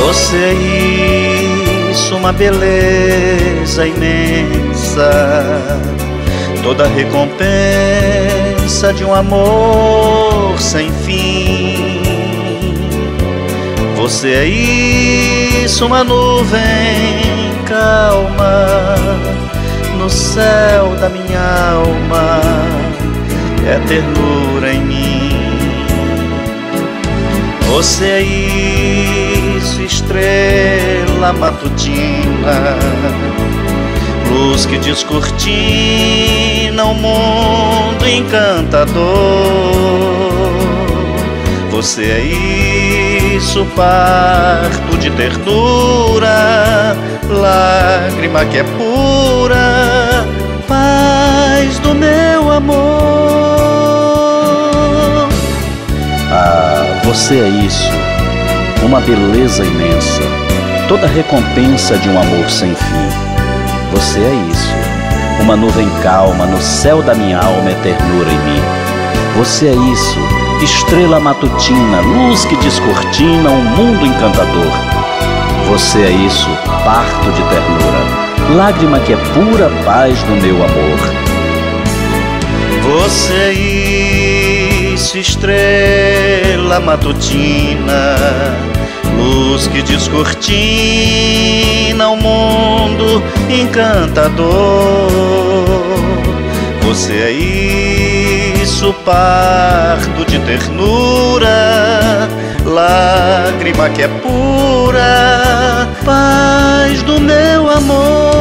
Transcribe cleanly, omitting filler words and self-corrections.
Você é isso, uma beleza imensa, toda recompensa de um amor sem fim. Você é isso, uma nuvem calma no céu da minha alma, é ternura em mim. Você é isso, estrela matutina, luz que descortina um mundo encantador. Você é isso, parto de ternura, lágrima que é pura, paz do meu amor. Ah, você é isso, uma beleza imensa, toda recompensa de um amor sem fim. Você é isso, uma nuvem calma no céu da minha alma, é ternura em mim. Você é isso, estrela matutina, luz que descortina um mundo encantador. Você é isso, parto de ternura, lágrima que é pura paz no meu amor. Você é isso, estrela matutina, luz que descortina um mundo encantador. Você é isso, parto de ternura, lágrima que é pura, paz do meu amor.